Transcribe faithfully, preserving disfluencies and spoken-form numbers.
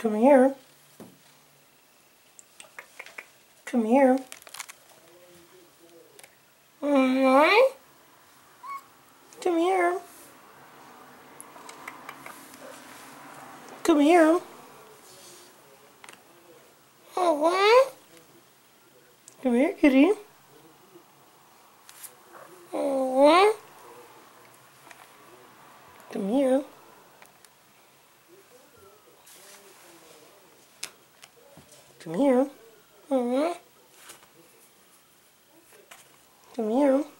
Come here. Come here. Mm-hmm. Come here. Come here. Mm-hmm. Come here, kitty. Mm-hmm. Come here. Come here. Mm-hmm. Come here.